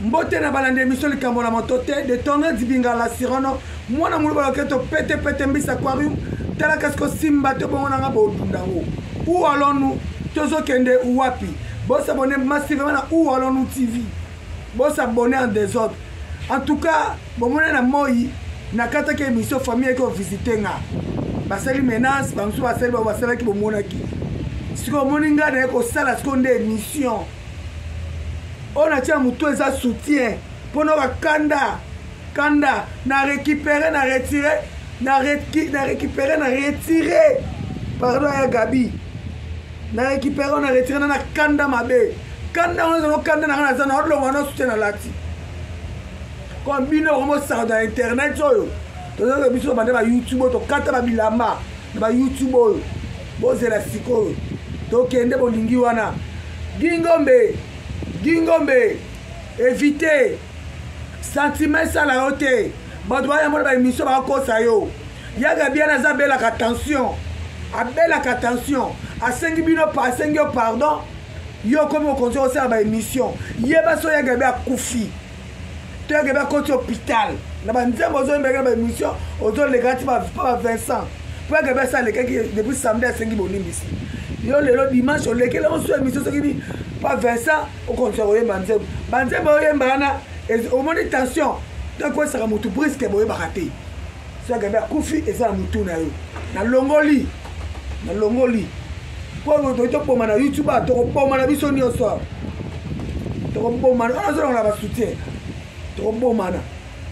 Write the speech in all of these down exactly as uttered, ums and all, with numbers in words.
mbote na balande émission likambo na motote de tonne dibinga la sirono mwana mulu baloketo pete pete mbisa aquarium tala kasko simba to bongo nga bodundango où allons-nous tozo kende wapi boss abonner massivement na où allons-nous T V boss abonner en désordre en tout cas bomona na moi na kata ke émission famille ko visiter nga basali menace bamsu basali ba basala ki bomona ki siko moninga na ko sala skonde émission on a tia muto eza soutien pour nous kanda kanda na récupérer na retirer na na récupérer na retirer pardon ya Gabi na récupérer na retirer na kanda mabe kanda on a kanda na na na odlo wana soutien na lati comme bino comme ça dans internet oyo to zo biso bande ba YouTube to kata ba bilamba ba YouTube oyo boze la siko to kende bolingi wana Gingombe Gingombe, évitez. Sentiment ça la haute. Badwa ya mona ba émission ba ko sayo. Ya Gabi na za bela attention. A bela attention. A sengi bino pa sengi pardon. Yo comme on conseille aussi ba émission. Yeba so ya Gabi a kufi. To ya Gabi a ko hôpital. Na ba nzembo zo mbega ba émission. Ozo le gati ba pas Vincent. Pour Gabi ça le qui depuis samedi a sengi bonimbisi. Yo lelo dimanche on lekele on so émission so qui pas Vincent au contraire oyemba nzembo banzembo oyemba na au moins tension donc quoi ça va mutu presque boye baraté ça Gabi akufi et ça mutu na yo na longoli na longoli pour to to poma na YouTube to poma na biso nyonso to poma na on a ba soutien to poma na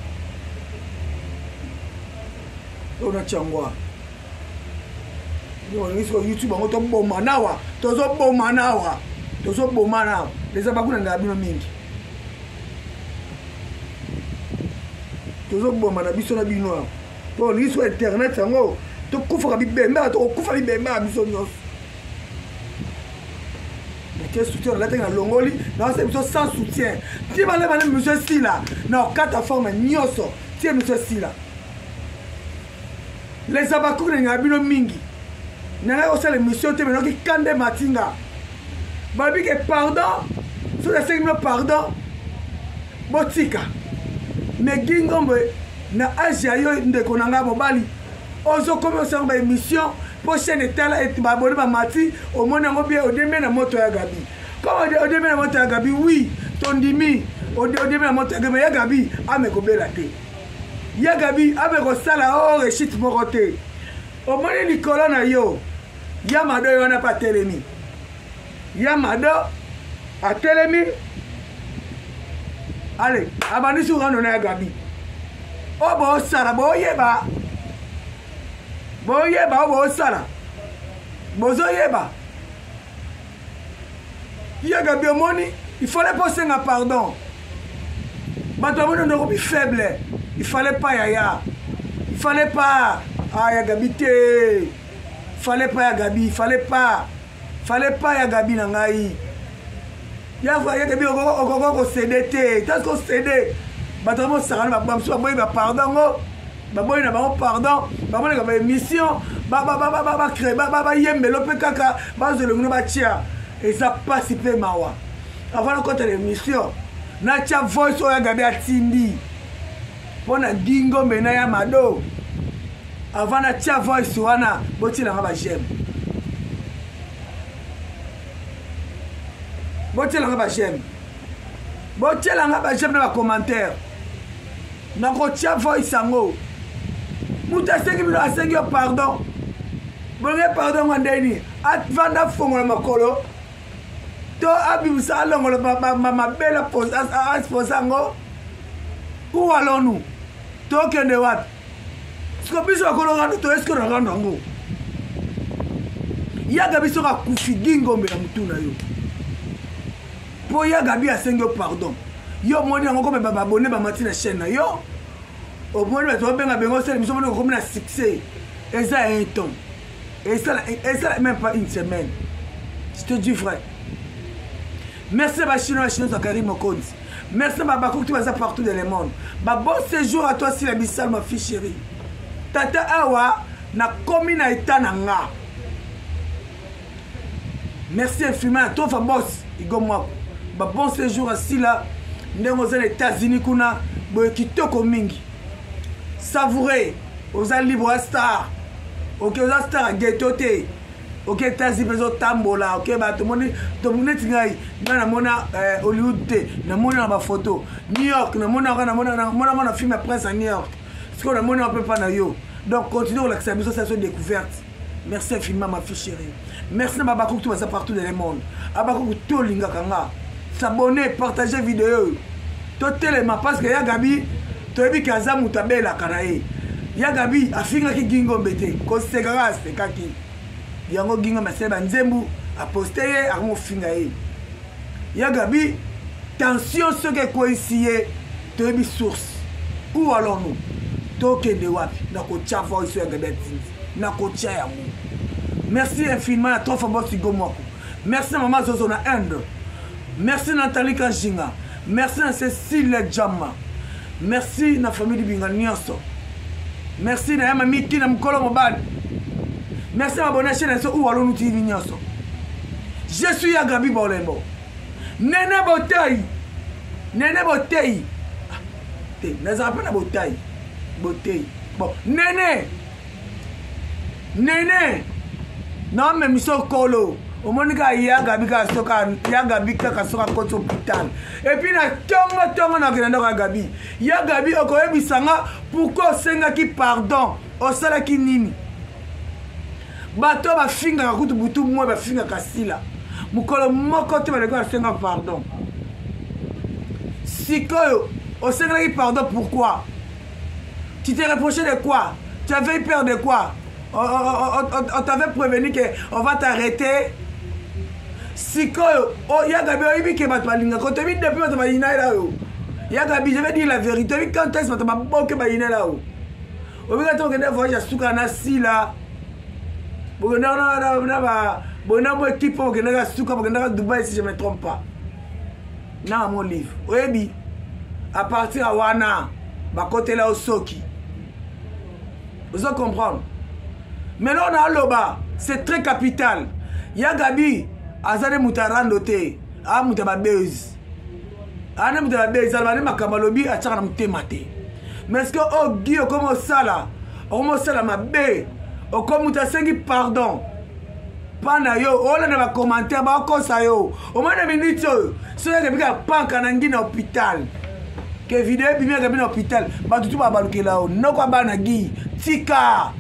on a changwa yo ni sur YouTube on to poma nawa to zo poma nawa tozo bomana les abakuna ngabino mingi tozo bomana biso na bino to ni sur internet sango to kufa bibemba to kufa bibemba biso nyos mais soutien la tenga longoli na c'est biso sans soutien ti bale bale monsieur Sila na kata forme nyoso ti monsieur Sila les abakuna ngabino mingi na osala mission te menoki kande matinga Babi que pardon, sur les cinq pardon, botika. Mais Gingombe, na Asia yo de konanga mobali. Ozo commencer une émission, prochaine étape et babone ba mati, au moins ngo bien au demi na moto ya Gabi. Comme au demi na moto ya Gabi, oui, ton dimi, au demi na moto ya Gabi, ya Gabi, ame ko bela te. Ya Gabi, ame ko sala o rechit morote. Au moins Nicolas na yo, ya mado yo na pas telemi. Yamado a Telemi. Allez, abandi sur un honneur Gabi. Oh, bon, Sara, bon, yeba. Bon, yeba, bon, Sara. Bozo yeba. Ya Gabi au moni, il fallait pas se pardon. Maintenant, on est faible. Il fallait pas, yaya. Il fallait pas. Ah, ya Gabi, te. Il fallait pas, ya Gabi, il fallait pas. Fallait pas ya Gabi na ngai ya va ya Gabi okoko ko céder te tas ko céder batamo sarana ba bamso boy ba pardon go ba boy na ba pardon ba boy na ba émission ba ba ba ba ba créer ba ba yembelo pe kaka ba zo le ngno ba tia et ça passe pe mawa avant de côté l'émission na tia voice o ya Gabi atindi pona dingo mena ya mado avant na tia voice wana boti na ba j'aime Botelanga ba j'aime. Botelanga ba j'aime dans les commentaires. Na ko tia voice sango. Muta sengi bilo asengi pardon. Bonge pardon ngandeni. Atvanda fongo na makolo. To abi musalo ngolo ma ma bela pose as posango. Où allons-nous? To kende wat. Sko biso akolo ngando to esko na ngando ngo. Ya Gabi so ka kufi Gingombe na mutuna yo. Pour ya Gabi a sengi pardon. Yo moni yango comme ba abonné ba mati na chaîne na yo. Au moins ba to benga bengo sel miso moni ko na succès. Et ça un temps. Et ça et ça même pas une semaine. Je te dis vrai. Merci ba chinois chinois Zakari Mokonzi. Merci ba Bakou qui va partout dans le monde. Ba bon séjour à toi si la Bissal ma fille chérie. Tata awa na komi na etana nga. Merci infiniment à toi, boss. Igo moi. Bon séjour à Sila. ndenge oza na États-Unis kuna boye kitoko mingi savouré oza libre star ok oza star a ghetto te ok États-Unis pezo tambola ok ba to moni to neti ngai nga na mona Hollywood te na mona ba photo New York na mona na mona na mona mona film Prince à New York parce que na mona on peut pas na yo donc continuez la sensation de découverte. Merci infiniment ma fille chérie. Merci à Babakou tout ça partout dans le monde. Abakou tout linga kanga. S'abonner, partager vidéo. Tout tellement parce que ya Gabi, to ebi kaza mutabela kanae. Ya Gabi afinga ki gingo mbete. Ko segara se kaki. Yango gingo maseba nzembu a poster a mo finga e. Ya Gabi tension ce que ko ici to ebi source. Où allons-nous? Toke de wapi na ko chafa ici ya Gabi. Merci infiniment à trois fois Sigo Moko. Merci à Maman Zozo na Inde. Merci Nathalie Kanjinga. Merci à Cécile Djama. Merci à la famille de Binga Nyonso. Merci à ma Miki na Mkolo Mobad. Merci à ma bonne chaîne où allons-nous T V Nyonso. Je suis à Gabi Bolembo. Nene Botei. Nene Botei. Nazara pas na Botei. Botei. Bon, Nene. Nene non mais miso kolo au monde ka ya Gabi ka soka ya Gabi ka soka koto hôpital et puis na tongo tongo na kenda ka Gabi ya Gabi okoyebisanga pourquoi senga ki pardon osala ki nini bato ba finga ka kutu butu mo ba finga kasila mukolo moko te ba leka senga pardon sikoyo osenga ki pardon pourquoi tu t'es reproché de quoi tu avais peur de quoi on, on, on, on t'avait prévenu qu'on va t'arrêter. Si oh, Yagabi, il y a Batmalinga. Quand tu as vu depuis que tu as là, Yagabi, je vais dire la vérité. Quand est-ce que tu as beaucoup de là? Au lieu de te regarder, voyage à Soukana si là. Bon, on a une équipe pour que à Souka, pour que à Dubaï si je ne me trompe pas. Non, mon livre. Oui, à partir à Wana, à côté là au Soki. Vous allez comprendre. Mais là, on a l'oba, c'est très capital. Yagabi, Azade Moutarando te, a Moutababez. Ane Moutababez, Alvane Makamalobi, a Tchana Moutemate. Mais est-ce que, oh, Guy, comme ça là, comme ça là, ma bé, oh, comme Moutasengi, pardon. Pana yo, oh là, dans les commentaires, bah, comme ça yo. Au moins, de minutes, si vous avez un pan kanangi dans l'hôpital, que vidéo, puis bien, dans l'hôpital, bah, tout le monde va balouker là-haut. Non, quoi, bah, Nagui, Tika.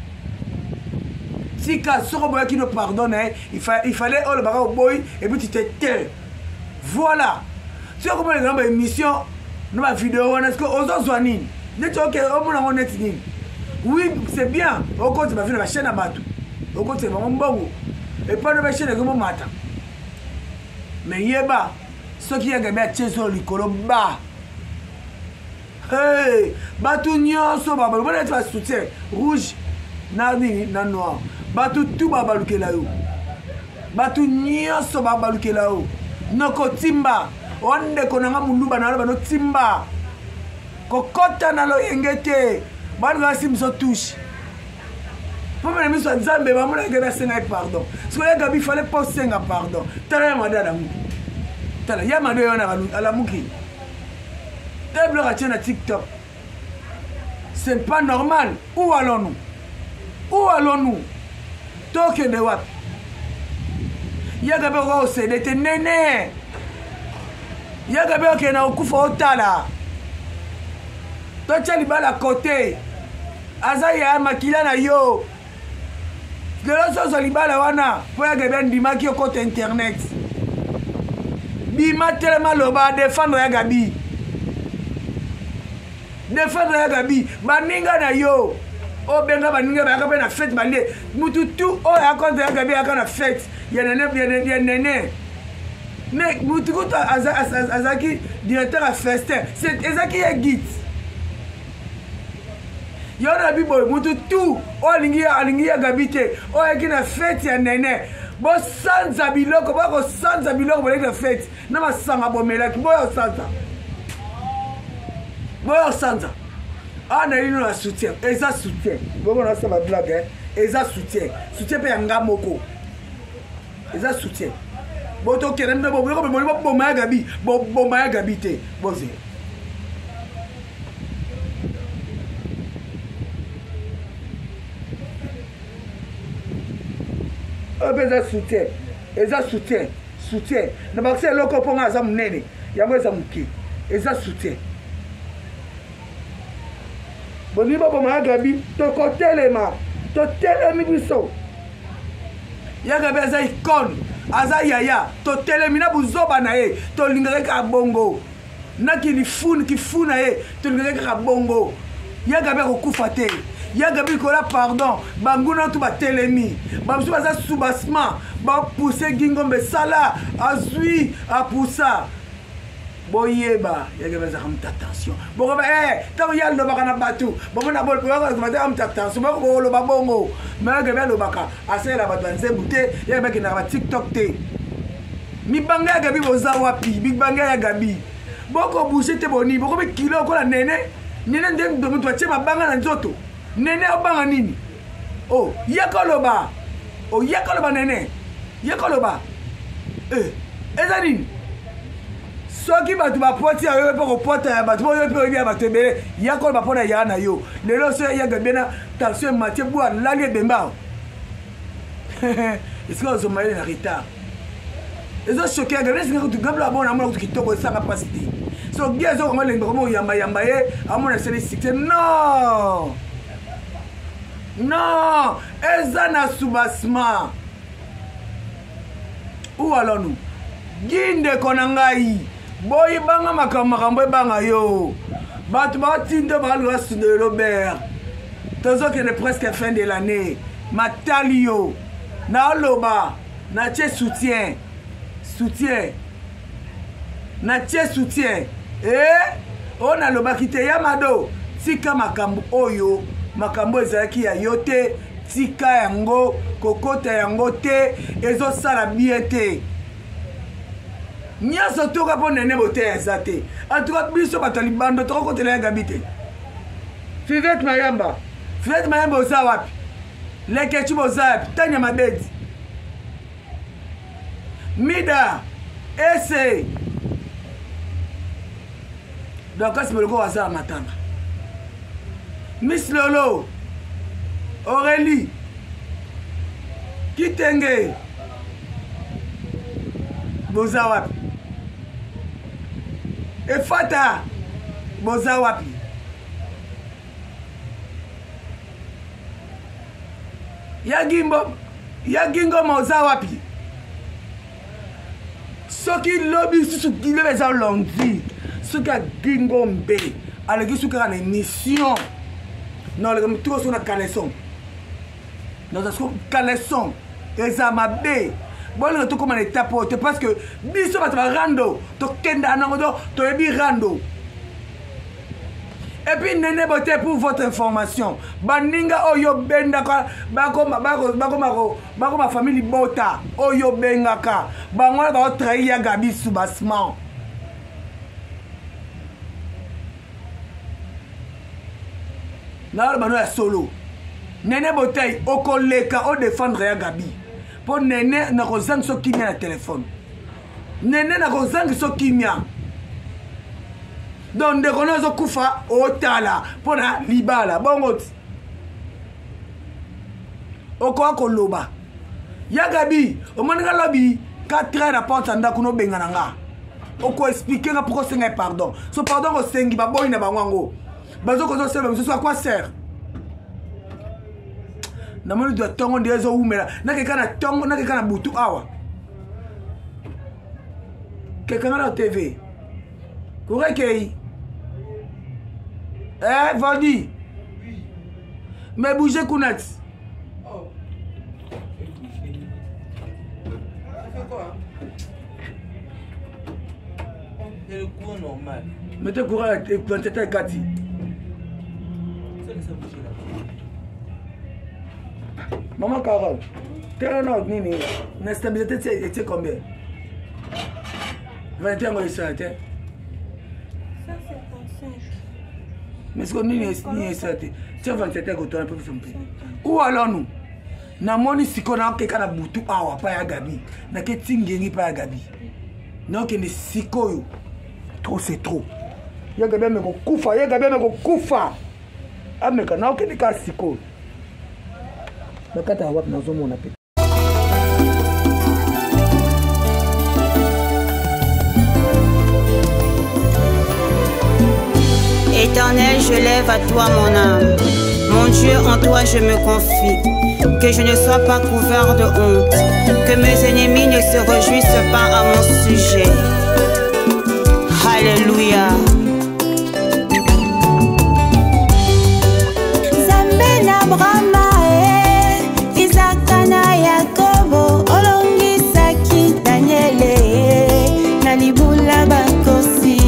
Si quelqu'un qui nous pardonne, il, fa il fallait oh, le bagarre au boy et puis tu te tais. Voilà. Si on comprend une émission, nous ma vidéo, est-ce que aux autres soignent? Dites ok, on est oui, c'est bien. Au compte, ma vie, ma chaîne à battre. Au compte, c'est vraiment bon. Et pas de ma chaîne, comme matin. Mais yeba, ceux qui ont gagné à Tcheso, l'icolo bas. Hey, batou nyonso, baba, vous êtes pas soutien. Rouge, nani, nan noir. Batou tout babaluke là yo. Batou nyonso babaluke là yo. Noko timba. Onde konanga muluba na lo timba. Kokota na lo yengete. Banu gasim so touche. Pour me miso nzambe ba mona ngena senga pardon. Parce que Gabi fallait pas senga pardon. Tala manda na mu. Tala ya mando yona ala muki. Table ratien na TikTok. C'est pas normal. Où allons-nous? Où allons-nous? Toke de wapi. Yagabe wa osede te nene. Yagabe oke na okufa otala. Tocha libala kote. Aza ya makila na yo. Lelo soso libala wana. Po Yagabe ndimaki okote internet. Bima telema loba défendre Yagabi. Défendre Yagabi. Baninga na yo. Oh benga baninga ba ka na fête balé mutu tout oh akonde ya Gabi aka na fête ya nene ya nene mais mutu ko azaki directeur à festin c'est ezaki ya guide yo na bibo mutu tout oh lingi ya lingi ya Gabi te oh yaki na fête ya nene bo sanza biloko ba ko sanza biloko ba na fête na masanga bomela ki boyo sanza boyo sanza. Ah, on a eu un soutien. Et ça soutien. Bon, on a ça ma blague. Et ça soutien. Soutien pour Yanga Moko. Et ça soutien. Boto kérem de bobo ko mo bo ma gabi, bo bo ma gabi te. Boze. Eza soutien, eza soutien, soutien. Na bakse loko ponga aza munene, yango eza muke. Eza soutien. Boni babo ma gabi, to kotelema, to telemi biso. Ya gabi aza icône, aza yaya, to telemi na buzoba na ye, to lingaka ka bongo. Na ki ni fun ki funa ye, to lingaka ka bongo. Ya gabi ko kufa te. Ya gabi kola pardon banguna tu ba telemi bamsu baza soubassement ba pousser gingombe sala azui a poussa boyeba ya gabi za kamta attention boko ba eh tawo ya lo baka na batu bomo na bol ko ba za kamta attention boko ko lo ba bongo ma gabi lo baka asela ba twanze bute ya gabi na ba TikTok te mi banga ya gabi boza wapi big banga ya gabi boko boucher te boni boko be kilo ko la nene nene ndem do mutwa che mabanga na nzoto nene obanga nini oh yakoloba oh yakoloba nene yakoloba eh eza nini soki batu bapoti ayo pe ko pota ya batu yo pe ya batu be yakoloba pona ya na yo lelo so ya gabena tension matie bua lali bemba isko zo maile na retard ezo choqué gabena singa ko gabla bona amona ko kitoko sanga pasiti so gia zo ngole ngomo yamba yamba ye amona seli six non. Non, eza na soubassement. Où allons-nous? Ginde konangai. Boy banga makambo banga yo. Bat batinde balwa de Robert. Tozo que est presque fin de l'année. Matalio. Na loba. Na che soutien. Soutien. Na che soutien. Eh? On a loba kite yamado. Tika makambo oyo. Makambo ezalaki ya yote tika yango kokota yango te ezo sala bien te nyaso toka po nene bote ezate atuka biso batali bando toko kotela ya gabite Fivet Mayamba Fivet Mayamba oza wapi leke chubo oza wapi tanya mabedi Mida ese donc asi boloko waza matanga Miss Lolo, Aurélie, Kitenge, Bozawapi, Efata, Bozawapi, Yagimbo, Yagingo Mozawapi, Soki Lobby Suki Leza Longzi, Suka Gingombe, Alegi Suka na émission. Non, les gens sont dans caleçon. Dans un caleçon. Ils ont ma bé. Bon, les gens comme les tapotes parce que biso va te rando. To kenda nangodo, to ebi rando. Et puis nene bote pour votre information. Baninga oyo benda ka bako bako bako bako bako ma famille bota oyo benga ka. Bangola ba trahir Gabi soubassement. Na bano ya solo nene botay okoleka o défendre ya Gabi po nene na kozang so kimia na téléphone nene na kozang so kimia donc de kono zo kufa otala po na libala bongo oko koloba ya Gabi o monika lobi quatre heures na porte anda kuno benga nanga oko expliquer nga pourquoi senga pardon so pardon ko sengi ba boy na bango bazo kozo sebe msusu à quoi sert na moni doit tongo ndezo umela na keka na tongo na keka na butu awa keka na T V Kourekei eh Valdi mais bougez Kounat oh c'est le cours normal mettez courant et plantez ta Kati. Maman Carole, quel ordre nini? La stabilité était combien? vingt et un mois ça était. cent cinquante-cinq. Mais ce qu'on dit, c'est vingt-sept ans que tu as un peu plus. Où allons-nous? namoni siko nakokeka na butu awa pa ya Gabi naketi ngengi pa ya Gabi nakokende sikoyo trop c'est trop ya Gabi ameko kufa ya Gabi ameko kufa ameka nakokende ka sikoyo nakata wapi nazomona pe. Éternel, je lève à toi mon âme. Mon Dieu, en toi je me confie. Que je ne sois pas couvert de honte. Que mes ennemis ne se réjouissent pas à mon sujet. Alléluia. Zambena Brahma, Isaac na Yakobo, Olongi Saki Daniele, Nalibula Bakosi.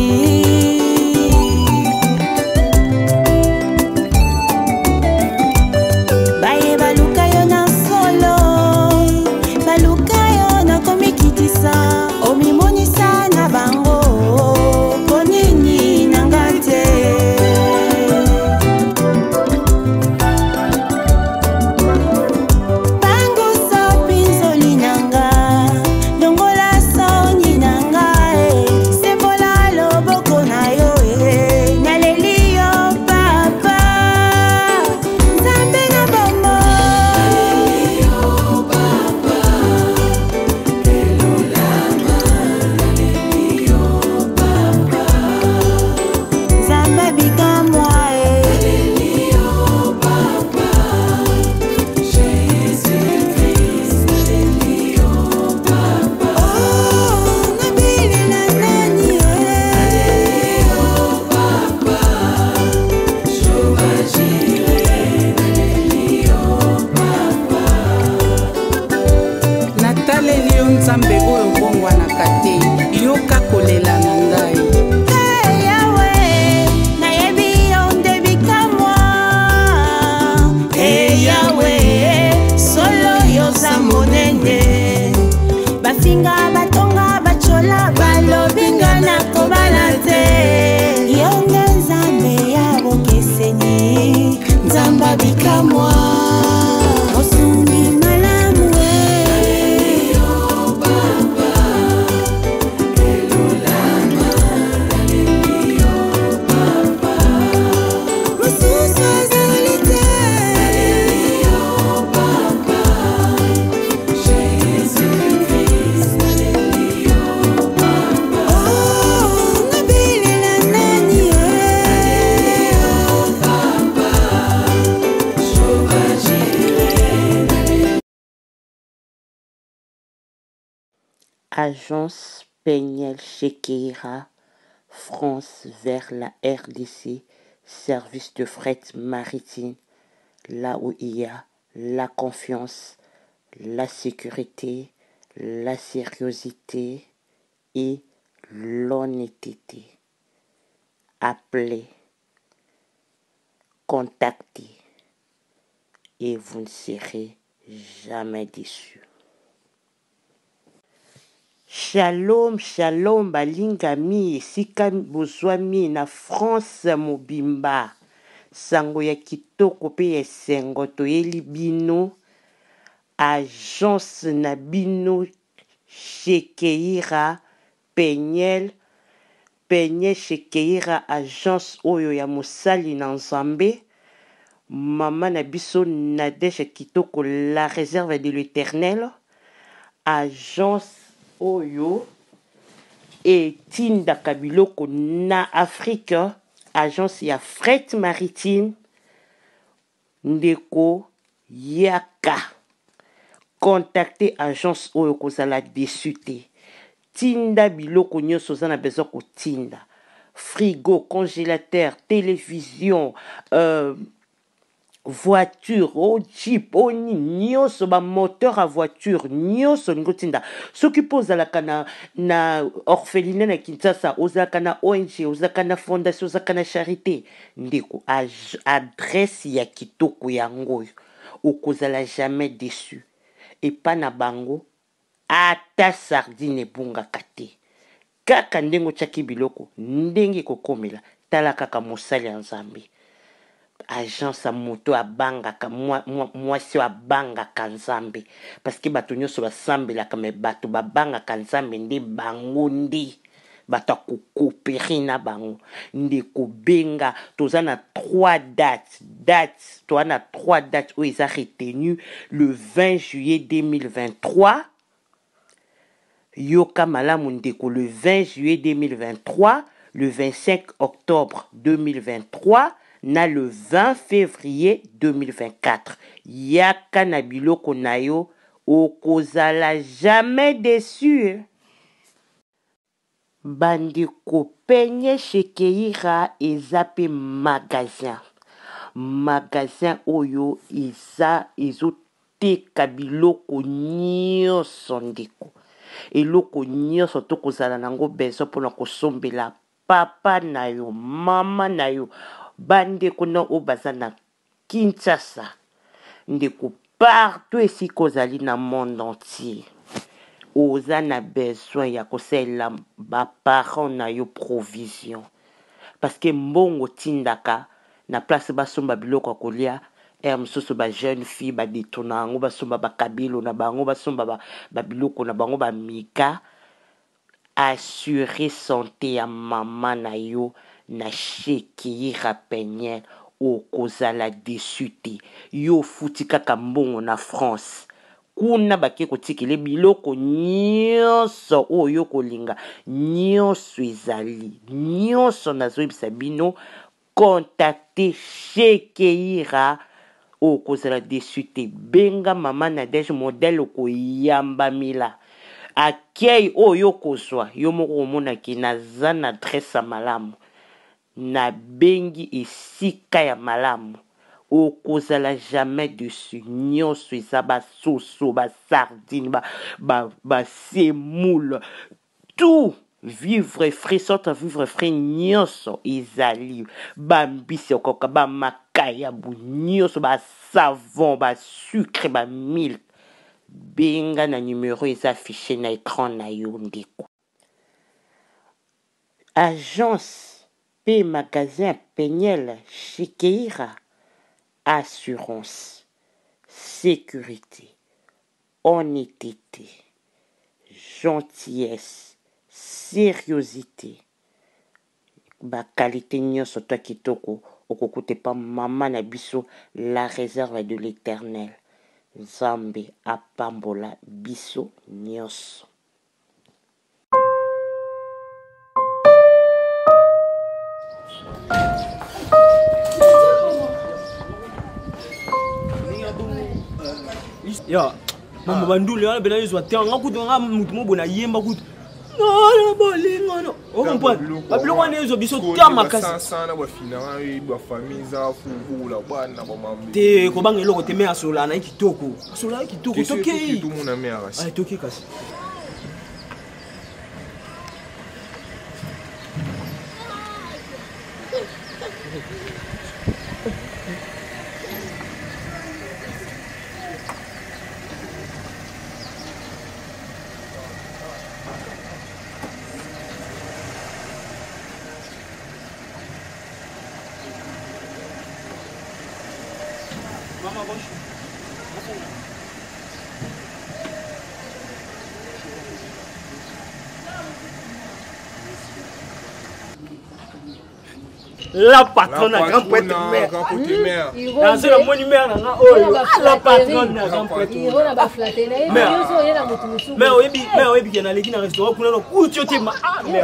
Agence Peniel Chekeira, France vers la R D C, service de fret maritime, là où il y a la confiance, la sécurité, la sérieuxité et l'honnêteté. Appelez, contactez et vous ne serez jamais déçus. Shalom, shalom, balingami, esika bozwami na France mobimba. Sango ya kitoko pe esengo toyeli bino. Agence na bino Chekeira Peniel. Peniel Chekeira agence oyo ya mosali na Nzambe. Mama na biso Nadège kitoko la réserve de l'Éternel. Agence oyo etinda kabiloko na Afrique, agence ya fret maritime ndeko yaka. Contactez agence oyo kozala desu te. Tinda biloko nyonso za na besoin ko tinda. Frigo, congélateur, télévision, euh, voiture, oh jeep, oh nyonso ba moteur à voiture, nyonso ngotinda. Ce qui pose à la kana na orphelinat na Kinshasa, ozaka na O N G, ozaka na fondation, ozaka na charité. Ndeko adresse ya kitoko yango. Okozala jamais déçu. Et pas na bango ata sardine bunga kate. Kaka ndengo chaki biloko ndenge kokomela tala kaka mosali ya Nzambe. agence à moto à bangaka moi moi moi si à bangaka nzambe parce que bato nyonso basambelaka me bato babangaka nzambe nde bango ndi bato akokoperi na bango nde kobenga toza na trois dates dates toza na trois dates oyo eza retenu le vingt juillet deux mille vingt-trois yoka malamu ndeko le vingt juillet deux mille vingt-trois le vingt-cinq octobre deux mille vingt-trois na le vingt février deux mille vingt-quatre. Yaka na biloko na yo okozala jamais déçu. Bandeko penye shekeira ezape magasin. Magasin oyo eza ezoteka biloko nyonso ndeko. Eloko nyonso tokozala nango beso mpona kosombela papa na yo, mama na yo, bandeko na obaza na Kinshasa, ndeko partout esi kozali na monde entier. Oza na besoin ya kosela ba parents na yo provision. Parce que mbongo tindaka na place basomba biloko kolia. Et mosusu ba jeune fille ba detona ngo basomba ba kabilo na bango basomba ba, ba biloko na bango ba mika. Assurer santé ya mama na yo na sheki rapenyel o kozala desute yo futi kaka mbongo na France kuna bake kotikele biloko nyonso oyo kolinga nyonso ezali nyonso nazoyebisa bino contacter Shekeira o kozala desute benga mama na deje modèle koyamba mila akei oyo kozwa yo moko omona ki naza na adresse malamu na bengi esika ya malamu okozala jamais dessus nyonso eza basoso basardine ba, ba, ba semoule tout vivre frais sorte vivre frais nyonso ezali bambisi okoka bamakaya bu nyonso basavon basucre bamilk benga na numéro eza affiché na écran na yo ndeko. Agence P magasin Penyel Shekeira, assurance, sécurité, honnêteté, gentillesse, sérieuxité. Ba qualité nyonso to kitoko okokote pa mama na biso la réserve de l'Éternel. Zambe apambola biso nyonso. Ya, mama bandule wana bena yezo atanga kutu nga mutu mobona yemba kutu. Non, bolingo no. O comprendre. Babilo wana yezo biso tama kasi. Sana ba fina ba famille za fubula bana ba mambe. Te ko banga eloko te me asola na kitoko. Asola kitoko toke. Tout mon ami arasi. Ay toke kasi. La patronne à grand prêtre mère. Dans le monument, la patronne à grand prêtre. Mais oui, mais oui, bien aller dans le restaurant pour nous coucher au ma. Mais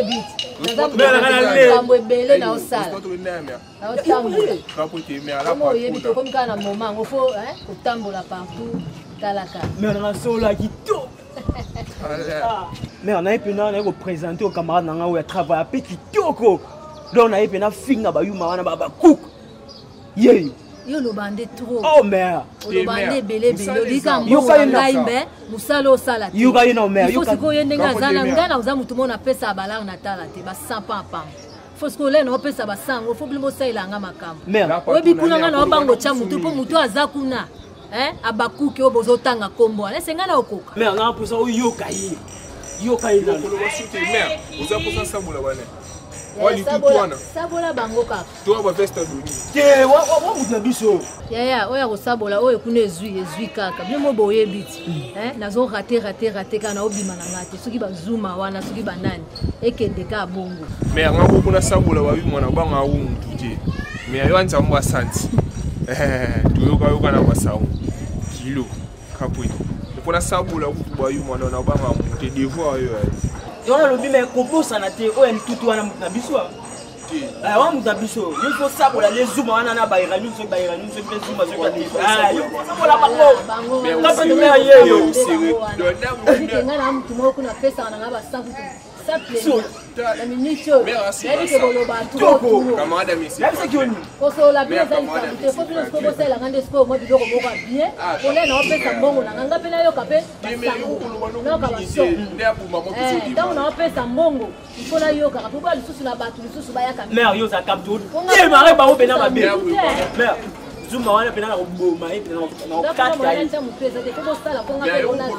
mais on a pu nous présenter aux camarades dans le travail à petit toko. Donc on a pu nous finir ba yuma wana ba cook. Yé. Yo lo bande trop. Oh mère. Lo bande belé belé. Lika mo ngaimbe musalo sala. Yo ka ino mère. Yo ko yendenga zana ngana uza mutu mona pesa balang na tala te ba sampa pam. Faut que les no pesa ba sango faut bilimo saila nga makambo. Mère. Obi kuna nga na bango cha mutu po mutu azakuna. Eh abakuke obozotanga kombo. Ale sengana okoka. Mère nga posa o yo kai. Yo kai na. Mère, uza posa samula bane. Wali tutwana. Sabola bango kaka. Toi ba festa doni. Te wa wa muta biso. Ya ya oya ko sabola oyo kuna ezui ezui kaka. Bien mo boye biti. Hein nazo rater rater rater kana obima na ngate. Soki ba zuma wana soki ba nani. Ekende ka bongo. Mais ngabo kuna sabola wa yuma na banga wu mutuje. Mais ayo nzamba santi. Eh tuyoka yoka na basawo. Kilo kapui. Kuna sabola ku yuma na banga mutuje devoir yo. Yo lo bi me koposa na te oyo ntutu wana na biso. Ah wa muta biso. Yo faut sabola les zuma wana na ba iranu so ba iranu so pe zuma so ka te. Ah yo sabola bango. Mais on sait yo sérieux. Ndi kenga na mtu moko na pesa na ngaba sabu. Saple. La minute. Mais que bolo ba tout. Camarade monsieur. Là c'est qui on. Koso la pesa ni kabute. Faut plus ko bossa la ngande sko mo bidoko moko bien. Ole na pesa mbongo na nganga pena yo kape. Non ka baso. Eh, donc na pesa mbongo. Il faut la yo ka pour ba lisusu na batu lisusu ba ya ka. Mère yo za kapto. Eh mare ba mo pena ba bien. Mère zuma wana pena na boma et pena na quatre ya. Nda mo pesa te ko bossa la konga pe ona.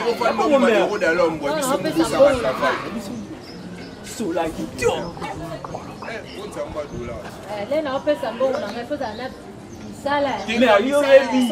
La kitio. Eh, là na pesa mbongo na ngafo za na sala. Mais yo rebi.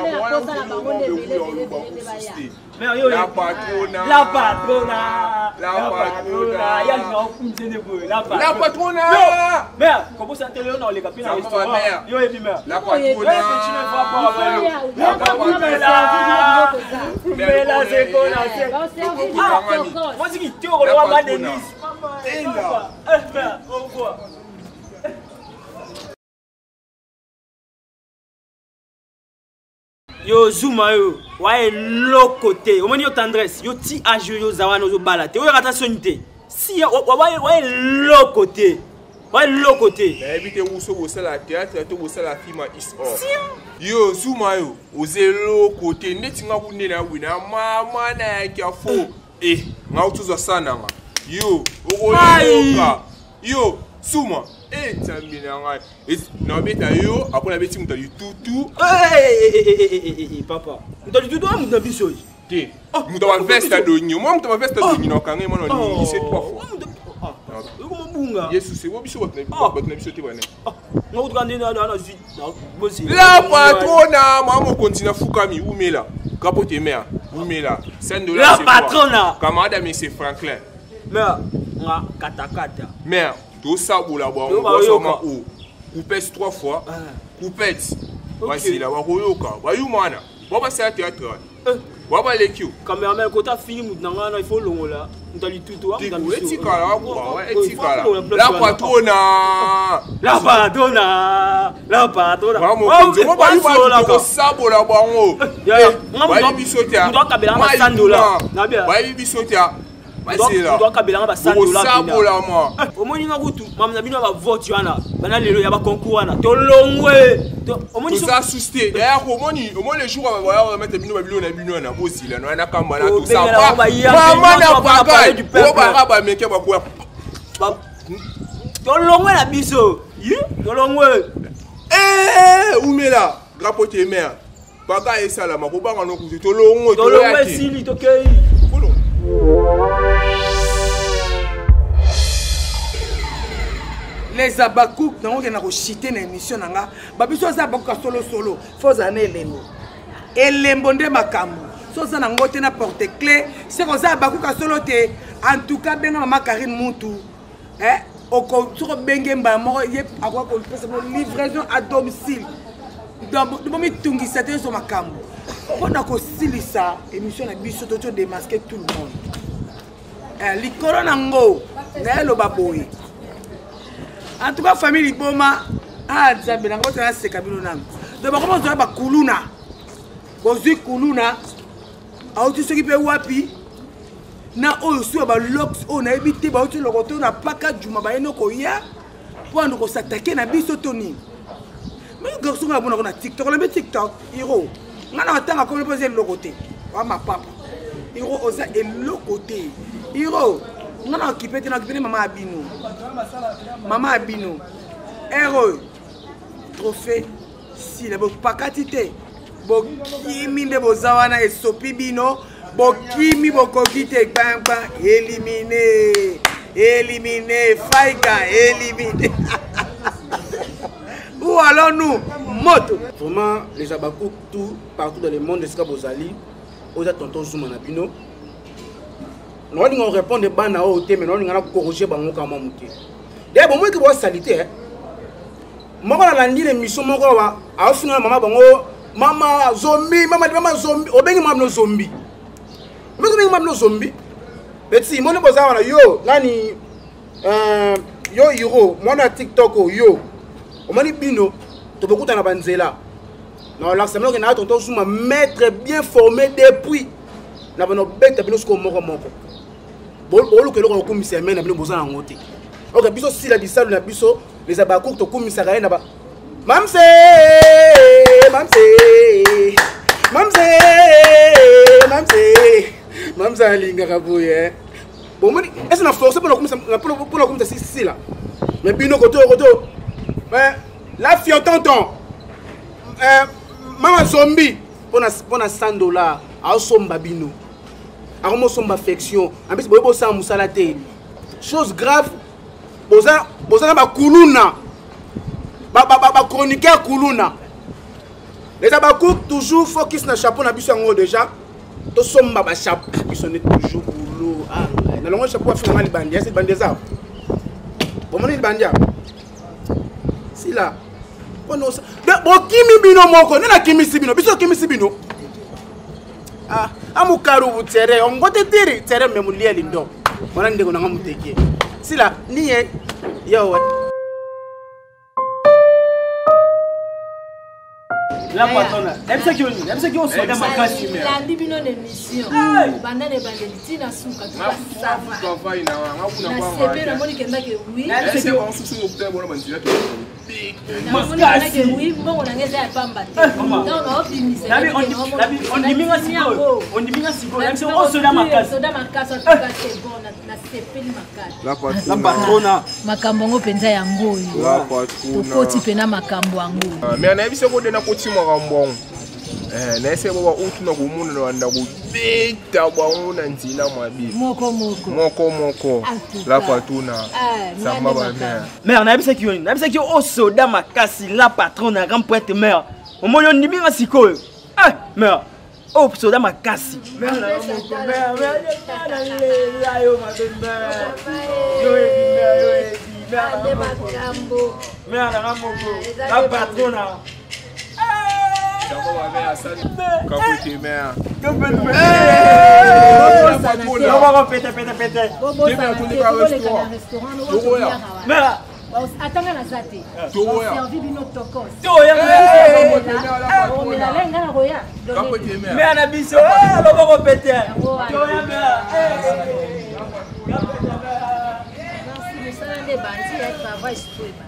Mais yo la patrona. La patrona. La patrona. Ya no kumzene boy. La patrona. La patrona. Mais comment ça te le on les capina restaurant. Yo rebi mais. La patrona. La patrona. Mais là c'est qu'on a c'est. Moi c'est qui tio le roi Denis. Et là. Eh, au revoir. Yo Zuma yo, ouais l'autre côté. Au moins yo tendresse, yo ti âge yo zawana yo balate. Yo rata sonité. Si ouais ouais l'autre côté. Ouais l'autre côté. Mais évitez où so bossa la théâtre, to bossa la film is all. Yo Zuma yo, oze l'autre côté. Neti nga bunne na wina mama na ya fo. Eh, nga utuzo sana nga. Yo, o yoka. Yo, Zuma. Eh, tambi na nga. Na beta yo, après la beti muta du tutu. Eh eh eh papa. Muta du tutu muta biso. Te. Muta wa vesta donyo. Moi muta wa vesta donyo na kanga mo na ni c'est trois fois. Ah. Yo mbunga. Yesu c'est wo biso batna batna biso te bana. Nga utkande na na zi. Bosi. La patrona, mama continue fukami umela. Capote mère. Umela. cinq dollars. La patrona. Camarade monsieur Franklin. Mère, nga kata kata. Mère, tout ça pour la boire, on va seulement où. Coupette trois fois. Coupette. Voici là, on va yoka. Voyou mana. On va faire théâtre. On va aller qui? Caméraman, quand tu as fini, il faut le là. On t'a dit tout toi. La patrona. La patrona. La patrona. Vamos, on va y voir le sabo là bas en haut. Va y bisoter. Tu dois caméraman cent dollars. Va y bisoter. Tu dois caméraman ba cent dollars. Sabo là moi. Au moins ina kutu, mama na bino ba vote wana. Bana lelo ya ba concours wana. To longwe. Au moins ça susté. D'ailleurs au moins au moins les jours on va voir mettre bino ba bino na bino na bosi là. Na kamba na tout ça. Mama na bagay. O ba ba meke ba kwa. To longwe la biso. Yi? To longwe. Eh, umela. Grapote mère. Bagay ça là, ma ko ba ngano kutu. To longwe to longwe sili to kei. Les abakouk nango ke na ko chiter na émission nanga babiso za bakoka solo solo faut zaner elembo elembo nde makambo so za nango te na porte clé c'est comme ça bakoka solo te en tout cas benga mama Karine Moutou eh oko soko benge mba moko ye akwa ko pesa livraison à domicile donc de momi tungi c'était sur makambo pona ko silisa émission na biso to to démasquer tout le monde eh likoro nango na lo baboy. En tout cas, famille Boma, ah, Zabé, on va se cabiner là. Donc, comment on va kuluna? Bozu kuluna, ah, tu sais qui peut wapi? Na oyo ba locks, on a évité, ba tu le retour na paka juma ba eno koya, pour nous s'attaquer na biso toni. Mais le garçon a bon na TikTok, on a TikTok, hero. On a attend à comment poser le côté. Ah ma papa. Hero osa et le côté. Hero. On a occupé, on a occupé maman Abino. Maman Abino. Héros. Trophée. Si, le beau pakatite. Bo kimi de bozawana et sopi bino. Bo kimi bo kokite. Bam bam. Éliminé. éliminé, Faïka, éliminé. Où allons-nous? Moto. Vraiment, les Abakou, tout, partout dans le monde, les Bozali, aux tonton Zouma Nabino. Nous allons répondre à des banques, mais nous allons corriger les banques. D'ailleurs, moi, je vais saliter. Moi, je vais dire l'émission, je vais finir maman, maman zombie, maman maman zombie, obengi maman zombie. Obengi maman zombie. Petit, moi, je vais dire yo, nani, yo hero, moi na TikTok yo. Omani bino, to beaucoup na banzela. Non, là c'est moi qui na tonton Zouma maître bien formé depuis. Na bano bête bino sko moko moko. Bon, bon que le commissaire mais na bino boza na ngote. OK, biso si la bisalu na biso, les Abakou to commissaire na ba. Mamse, mamse. Mamse, mamse. Mamse alinga kabouye. Bon, moi est-ce na forcer pour le commissaire pour le pour le commissaire si là. Mais bino koto koto. Mais la fille tonton, euh, maman zombie, pour na cent dollars, à somba bino, à mon somba affection, en plus bobo sans moussalate. Chose grave, boza boza na kuluna, ba ba ba chroniqueur kuluna. Les Abakou toujours focus na chapeau na biso ngo déjà, to somba ba chapeau, biso ne toujours boulot. Ah, na longo chapeau afina mali bandia, c'est bandeza. Bon moni bandia. Si là, bon kimi bino moko, nena kimi sibino, biso kimi sibino. Ah, amukaru butere, on gote tiri, tere memulia lindo. Mwana ndeko na ngamuteke. Si là, niye, yo. La patronne, elle sait qui on est, elle sait qui on soit dans ma casse. La dibino d'émission. Bandane bandeli na suka tout ça. Na sepe na moni kenda ke oui. Elle sait on sous au bon bandila to. Na ke oui, bon na ngeza ya pamba. Non non, optimiste. On dit minga siko. On dit minga siko. Elle sait on soit dans ma casse. Soda ma casse tout cas c'est bon na sepe ni makasi. La patronne. La patronne. Makambo ngo penza yango yo. La patronne. Tokoti pena makambo yango. Mais na biso ko de na koti mo gambon. Eh, na ese baba utu na kumuna na wanda kubita bwauna nzila mwabi. Moko moko. Moko moko. La patronne. Samba ba mère. Mère, na bisa kioni. Na bisa ki o soda makasi la patronne na grand prêtre mère. Au moyo ndimi nga sikoyo. Ah, mère. Oh, soda makasi. Mère na moko. Mère, mère, la yo ma mère. Yo e mère, yo e mère na moko. Mère na moko. La patronne. Kapote mère. On va péter, péter, péter. Mère. Atanga na zate. Servi bino tokos. Toya. On la lenga na roya. Mère na biso. On va péter. Toya mère. Merci, nous sommes des bandits, elle travaille sur les bandits.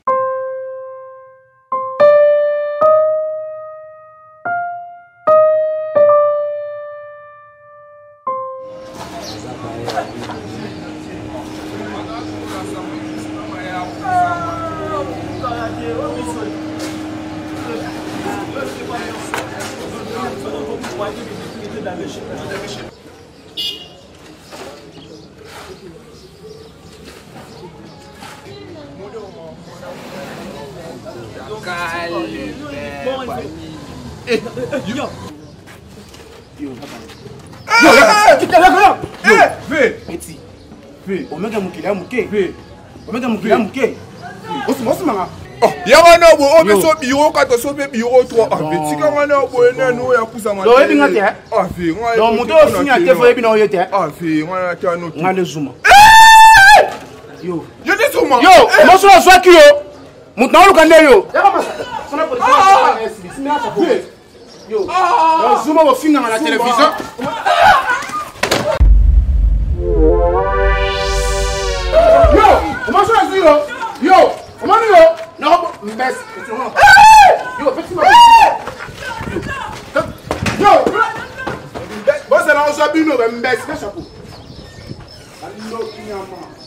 Omega mukila muke. Omega mukila muke. Osimo osimanga. Oh, yanga na bo obe so biro ka to so be biro trois. Ah, petit kanga na bo ene no ya kusa ma. Do ebi ngate. Ah, fi nga. Do muto ofinya te fo ebi na oyete. Ah, fi nga na ta no. Ngale Zouma. Yo. Yo de Zouma. Yo, mo so so ki yo. Muto na oluka nde yo. Ya ba sana police. Simira sa po. Yo. Yo Zouma bo finga na télévision. Yo, comment ça se dit yo? Yo, comment yo? Non, mbès. Yo, petit moi. Yo. Bon, c'est là on soit bino mbès, chapeau. Allo kinyama.